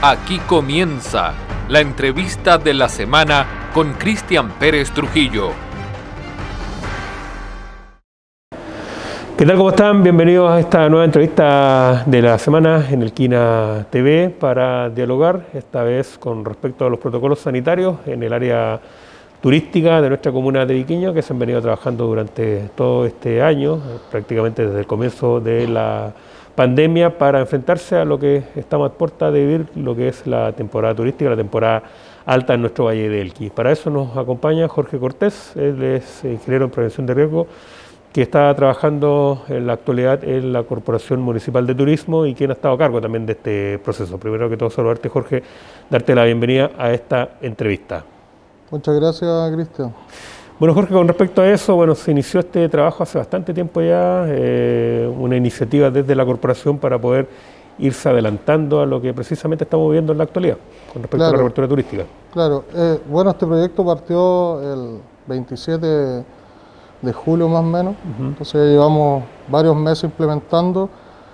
Aquí comienza la entrevista de la semana con Cristian Pérez Trujillo. ¿Qué tal? ¿Cómo están? Bienvenidos a esta nueva entrevista de la semana en el Quina TV para dialogar, esta vez con respecto a los protocolos sanitarios en el área turística de nuestra comuna de Vicuña, que se han venido trabajando durante todo este año, prácticamente desde el comienzo de la pandemia, para enfrentarse a lo que estamos a puerta de vivir, lo que es la temporada turística, la temporada alta en nuestro Valle de Elqui. Para eso nos acompaña Jorge Cortés, él es ingeniero en prevención de riesgo, que está trabajando en la actualidad en la Corporación Municipal de Turismo y quien ha estado a cargo también de este proceso. Primero que todo, saludarte, Jorge, darte la bienvenida a esta entrevista. Muchas gracias, Cristian. Bueno, Jorge, con respecto a eso, bueno, se inició este trabajo hace bastante tiempo ya, una iniciativa desde la corporación para poder irse adelantando a lo que precisamente estamos viendo en la actualidad, con respecto a la reapertura turística. Claro, bueno, este proyecto partió el 27 de julio más o menos, entonces ya llevamos varios meses implementando.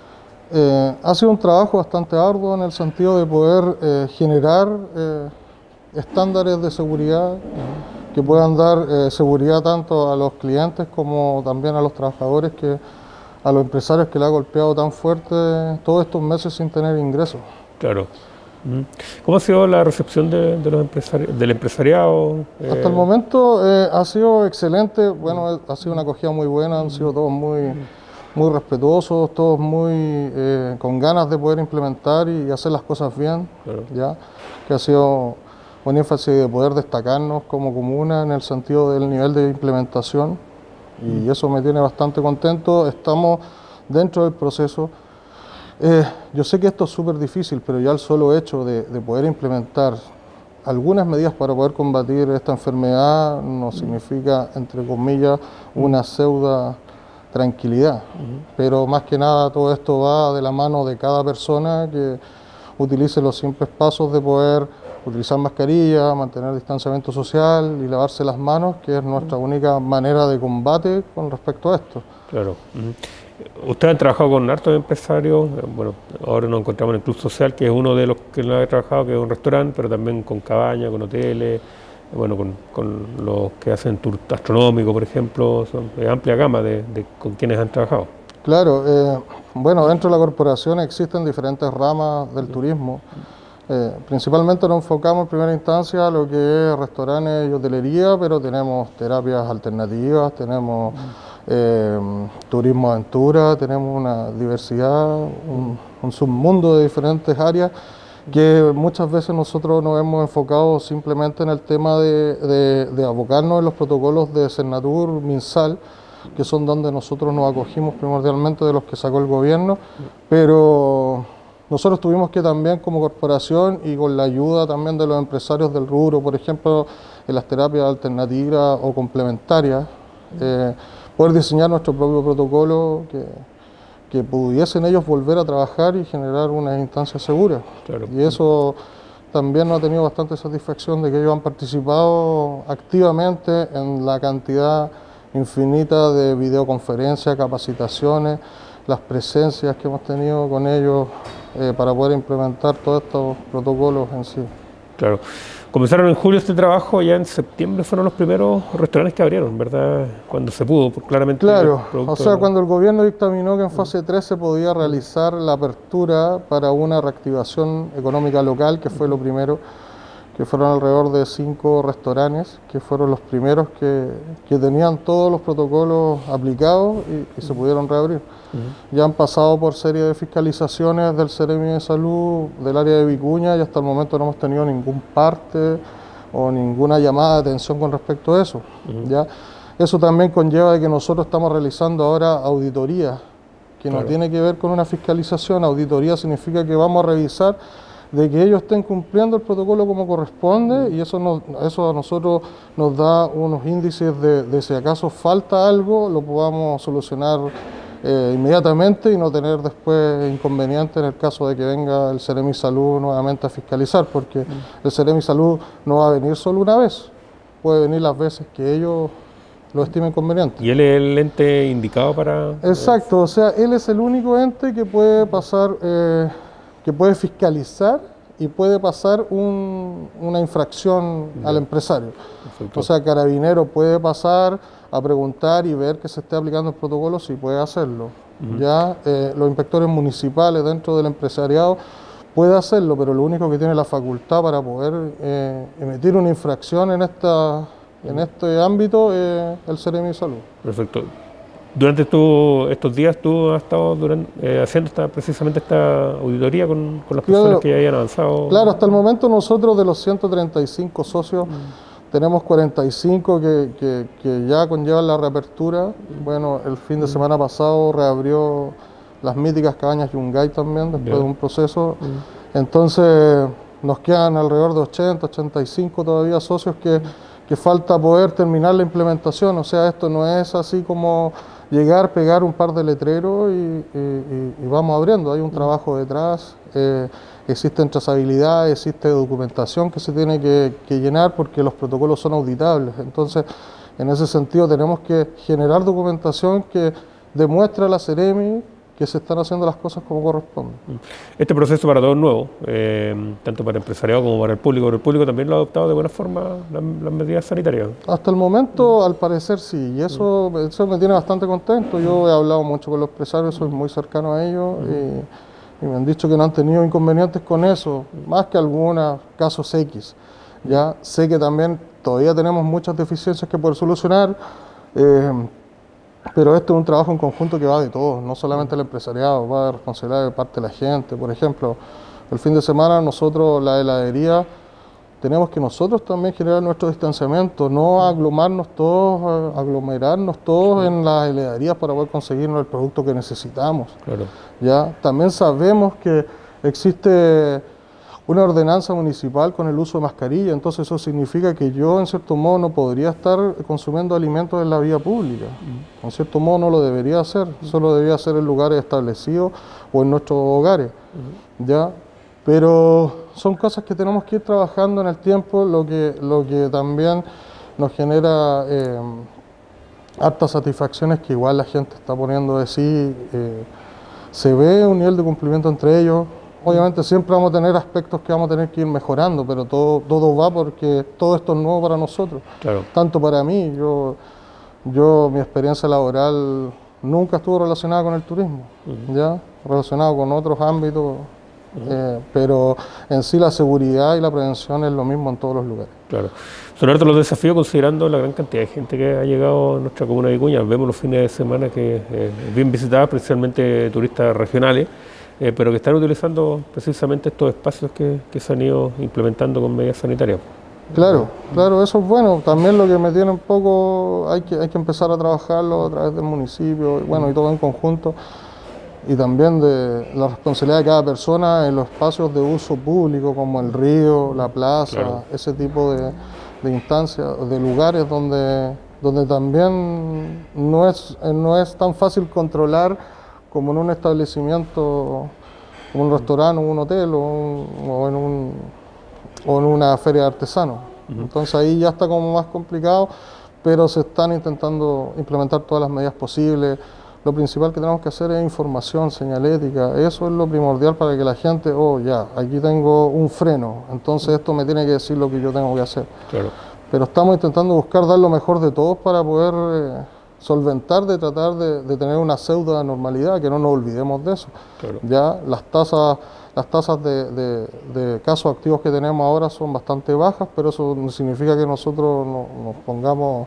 Ha sido un trabajo bastante arduo en el sentido de poder generar estándares de seguridad que puedan dar seguridad tanto a los clientes como también a los trabajadores, a los empresarios que le ha golpeado tan fuerte todos estos meses sin tener ingresos. Claro. ¿Cómo ha sido la recepción de los empresarios, del empresariado? Hasta el momento ha sido excelente, bueno, ha sido una acogida muy buena, han sido todos muy respetuosos, todos muy con ganas de poder implementar y hacer las cosas bien, claro. Ya, que ha sido un énfasis de poder destacarnos como comuna en el sentido del nivel de implementación y eso me tiene bastante contento. Estamos dentro del proceso. Yo sé que esto es súper difícil, pero ya el solo hecho de poder implementar algunas medidas para poder combatir esta enfermedad nos significa, entre comillas, una pseudo tranquilidad. Pero más que nada todo esto va de la mano de cada persona que utilice los simples pasos de poder utilizar mascarilla, mantener distanciamiento social y lavarse las manos, que es nuestra única manera de combate con respecto a esto. Claro. Ustedes han trabajado con hartos empresarios, bueno, ahora nos encontramos en el Club Social, que es uno de los que no ha trabajado, que es un restaurante, pero también con cabañas, con hoteles, bueno, con los que hacen tour astronómico, por ejemplo, son amplia gama con quienes han trabajado. Claro, bueno, dentro de la corporación existen diferentes ramas del turismo. Principalmente nos enfocamos en primera instancia a lo que es restaurantes y hotelería, pero tenemos terapias alternativas, tenemos turismo aventura, tenemos una diversidad, un submundo de diferentes áreas que muchas veces nosotros nos hemos enfocado simplemente en el tema de abocarnos en los protocolos de Senatur, MinSal, que son donde nosotros nos acogimos primordialmente de los que sacó el gobierno, pero nosotros tuvimos que también como corporación y con la ayuda también de los empresarios del rubro, por ejemplo, en las terapias alternativas o complementarias, poder diseñar nuestro propio protocolo que pudiesen ellos volver a trabajar y generar unas instancias seguras. Claro. Y eso también nos ha tenido bastante satisfacción de que ellos han participado activamente en la cantidad infinita de videoconferencias, capacitaciones, las presencias que hemos tenido con ellos para poder implementar todos estos protocolos en sí. Claro. Comenzaron en julio este trabajo, ya en septiembre fueron los primeros restaurantes que abrieron, ¿verdad? Cuando se pudo, claramente. Claro, o sea, cuando el gobierno dictaminó que en fase 3 se podía realizar la apertura para una reactivación económica local, que fue lo primero, que fueron alrededor de 5 restaurantes, que fueron los primeros que tenían todos los protocolos aplicados y se pudieron reabrir. Ya han pasado por serie de fiscalizaciones del Seremi de Salud del área de Vicuña y hasta el momento no hemos tenido ningún parte o ninguna llamada de atención con respecto a eso. ¿Ya? Eso también conlleva de que nosotros estamos realizando ahora auditoría, que no tiene que ver con una fiscalización. Auditoría significa que vamos a revisar de que ellos estén cumpliendo el protocolo como corresponde y eso a nosotros nos da unos índices de si acaso falta algo, lo podamos solucionar inmediatamente y no tener después inconvenientes en el caso de que venga el Seremi Salud nuevamente a fiscalizar, porque el Seremi Salud no va a venir solo una vez, puede venir las veces que ellos lo estimen conveniente. ¿Y él es el ente indicado para...? Exacto, o sea, él es el único ente que puede pasar, que puede fiscalizar y puede pasar una infracción al empresario. Perfecto. O sea, Carabinero puede pasar a preguntar y ver que se esté aplicando el protocolo, si puede hacerlo. Ya los inspectores municipales dentro del empresariado puede hacerlo, pero lo único que tiene la facultad para poder emitir una infracción en este ámbito es el Seremi de Salud. Perfecto. Durante estos días tú has estado haciendo precisamente esta auditoría con las personas que ya hayan avanzado. Claro, hasta el momento nosotros de los 135 socios tenemos 45 que ya conllevan la reapertura. Bueno, el fin de semana pasado reabrió las míticas cabañas Yungay también, después de un proceso. Entonces nos quedan alrededor de 80, 85 todavía socios que falta poder terminar la implementación. O sea, esto no es así como llegar, pegar un par de letreros y vamos abriendo. Hay un trabajo detrás, existe trazabilidad, existe documentación que se tiene que llenar porque los protocolos son auditables. Entonces, en ese sentido tenemos que generar documentación que demuestre a la Seremi que se están haciendo las cosas como corresponde. Este proceso para todos es nuevo, tanto para el empresariado como para el público. Pero el público también lo ha adoptado de buena forma las medidas sanitarias. Hasta el momento, al parecer sí, y eso me tiene bastante contento. Yo he hablado mucho con los empresarios, soy muy cercano a ellos y me han dicho que no han tenido inconvenientes con eso, más que algunos casos X. Ya sé que también todavía tenemos muchas deficiencias que poder solucionar. Pero esto es un trabajo en conjunto que va de todos, no solamente el empresariado, va de responsabilidad de parte de la gente. Por ejemplo, el fin de semana nosotros, la heladería, tenemos que nosotros también generar nuestro distanciamiento, no aglomerarnos todos en las heladerías para poder conseguirnos el producto que necesitamos. Claro. ¿Ya? También sabemos que existe una ordenanza municipal con el uso de mascarilla, entonces eso significa que yo en cierto modo no podría estar consumiendo alimentos en la vía pública, en cierto modo no lo debería hacer, solo debería hacer en lugares establecidos o en nuestros hogares, ¿ya? Pero son cosas que tenemos que ir trabajando en el tiempo, lo que también nos genera hartas satisfacciones que igual la gente está poniendo de sí, se ve un nivel de cumplimiento entre ellos. Obviamente siempre vamos a tener aspectos que vamos a tener que ir mejorando, pero todo va porque todo esto es nuevo para nosotros. Claro. Tanto para mí, mi experiencia laboral nunca estuvo relacionada con el turismo, ya relacionado con otros ámbitos, pero en sí la seguridad y la prevención es lo mismo en todos los lugares. Claro. Son hartos los desafíos considerando la gran cantidad de gente que ha llegado a nuestra comuna de Vicuña. Vemos los fines de semana que es bien visitada, principalmente turistas regionales. Pero que están utilizando precisamente estos espacios que se han ido implementando con medidas sanitarias. Claro, eso es bueno. También lo que me tiene un poco, hay que empezar a trabajarlo a través del municipio, y todo en conjunto, y también de la responsabilidad de cada persona en los espacios de uso público, como el río, la plaza, ese tipo de instancias, de lugares donde también no es tan fácil controlar como en un establecimiento, como un restaurante, un hotel o en una feria de artesanos. Entonces ahí ya está como más complicado, pero se están intentando implementar todas las medidas posibles. Lo principal que tenemos que hacer es información, señalética. Eso es lo primordial para que la gente, aquí tengo un freno, entonces esto me tiene que decir lo que yo tengo que hacer. Claro. Pero estamos intentando buscar dar lo mejor de todos para poder solventar, de tratar de tener una pseudo normalidad, que no nos olvidemos de eso. Claro. Ya las tasas de casos activos que tenemos ahora son bastante bajas, pero eso no significa que nosotros nos pongamos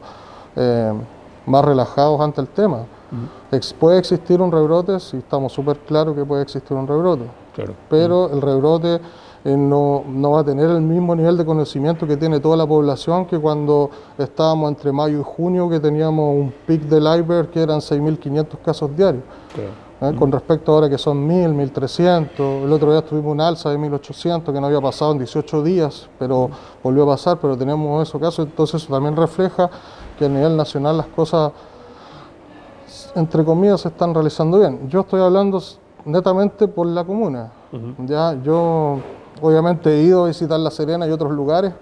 más relajados ante el tema. ¿Puede existir un rebrote? Sí, estamos súper claros que puede existir un rebrote, pero el rebrote no va a tener el mismo nivel de conocimiento que tiene toda la población, que cuando estábamos entre mayo y junio, que teníamos un pic del iceberg que eran 6.500 casos diarios, con respecto ahora que son 1.000, 1.300, el otro día tuvimos un alza de 1.800 que no había pasado en 18 días, pero volvió a pasar, pero tenemos esos casos, entonces eso también refleja que a nivel nacional las cosas, entre comillas, se están realizando bien. Yo estoy hablando netamente por la comuna, ya yo obviamente he ido a visitar La Serena y otros lugares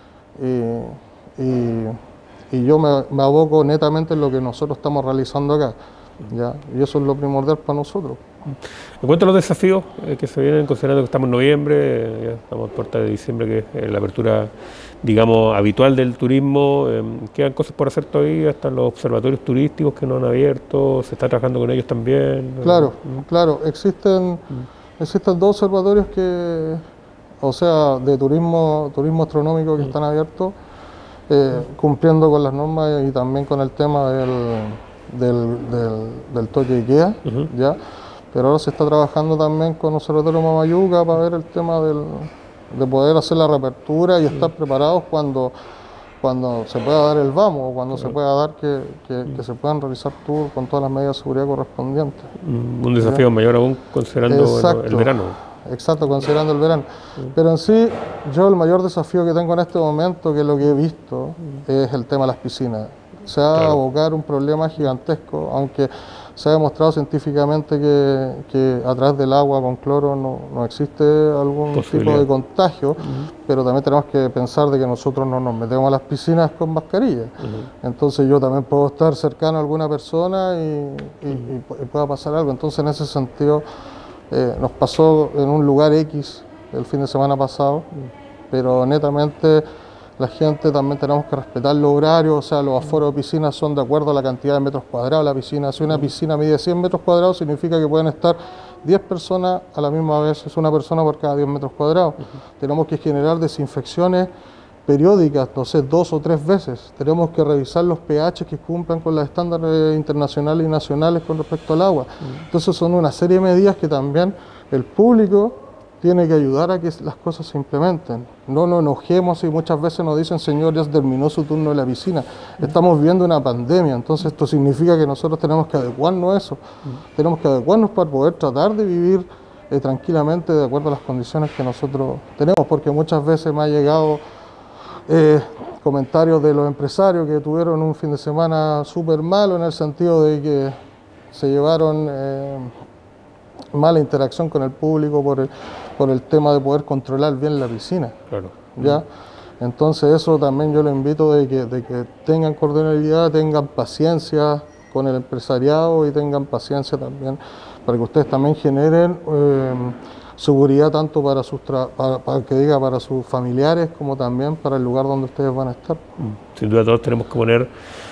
y yo me aboco netamente en lo que nosotros estamos realizando acá, ¿ya? Y eso es lo primordial para nosotros. En cuanto a los desafíos que se vienen, considerando que estamos en noviembre, ya estamos a puerta de diciembre, que es la apertura, digamos, habitual del turismo, quedan cosas por hacer todavía, están los observatorios turísticos que no han abierto, se está trabajando con ellos también. Claro, claro, existen dos observatorios que, o sea, de turismo astronómico que están abiertos, cumpliendo con las normas y también con el tema del toque de queda, ¿ya? Pero ahora se está trabajando también con Observatorio Mamayuca para ver el tema de poder hacer la reapertura y estar preparados cuando se pueda dar el vamos, o cuando se pueda dar que se puedan realizar tours con todas las medidas de seguridad correspondientes. Un desafío mayor aún considerando el verano. Exacto, considerando el verano. Pero en sí, yo el mayor desafío que tengo en este momento, que es lo que he visto, es el tema de las piscinas. Se va a abocar un problema gigantesco, aunque se ha demostrado científicamente que a través del agua con cloro no existe algún tipo de contagio, pero también tenemos que pensar de que nosotros no nos metemos a las piscinas con mascarilla. Entonces yo también puedo estar cercano a alguna persona y pueda pasar algo. Entonces en ese sentido nos pasó en un lugar X el fin de semana pasado, pero netamente la gente también tenemos que respetar los horarios, o sea, los aforos de piscinas son de acuerdo a la cantidad de metros cuadrados de la piscina. Si una piscina mide 100 metros cuadrados, significa que pueden estar 10 personas a la misma vez, es una persona por cada 10 metros cuadrados. Tenemos que generar desinfecciones periódicas, no sé, 2 o 3 veces. Tenemos que revisar los pH que cumplan con los estándares internacionales y nacionales con respecto al agua. Entonces son una serie de medidas que también el público tiene que ayudar a que las cosas se implementen. No nos enojemos y muchas veces nos dicen, señor, ya terminó su turno en la piscina. Estamos viviendo una pandemia, entonces esto significa que nosotros tenemos que adecuarnos a eso. Tenemos que adecuarnos para poder tratar de vivir tranquilamente de acuerdo a las condiciones que nosotros tenemos, porque muchas veces me ha llegado comentarios de los empresarios que tuvieron un fin de semana súper malo en el sentido de que se llevaron mala interacción con el público por el tema de poder controlar bien la piscina. Claro. ¿Ya? Entonces eso también yo le invito de que tengan cordialidad, tengan paciencia con el empresariado y tengan paciencia también para que ustedes también generen seguridad tanto para para sus familiares como también para el lugar donde ustedes van a estar. Sin duda todos tenemos que poner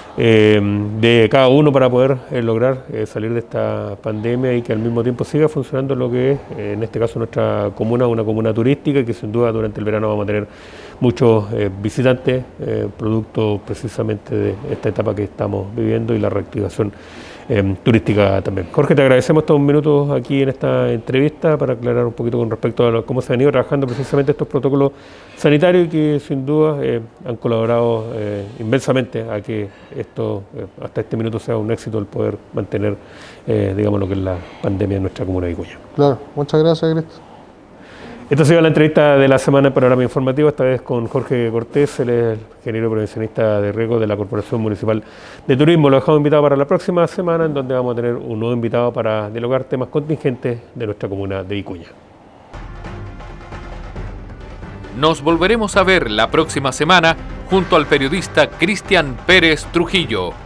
de cada uno para poder lograr salir de esta pandemia y que al mismo tiempo siga funcionando lo que es, en este caso, nuestra comuna, una comuna turística, y que sin duda durante el verano vamos a tener muchos visitantes, producto precisamente de esta etapa que estamos viviendo y la reactivación turística también. Jorge, te agradecemos estos minutos aquí en esta entrevista para aclarar un poquito con respecto a cómo se han ido trabajando precisamente estos protocolos sanitarios y que sin duda han colaborado inmensamente a que esto hasta este minuto sea un éxito el poder mantener, digamos, lo que es la pandemia en nuestra comuna de Vicuña. Claro, muchas gracias, Cristo. Esta ha sido la entrevista de la semana en Panorama Informativo, esta vez con Jorge Cortés, él es el ingeniero prevencionista de riesgo de la Corporación Municipal de Turismo. Lo dejamos invitado para la próxima semana, en donde vamos a tener un nuevo invitado para dialogar temas contingentes de nuestra comuna de Vicuña. Nos volveremos a ver la próxima semana junto al periodista Cristian Pérez Trujillo.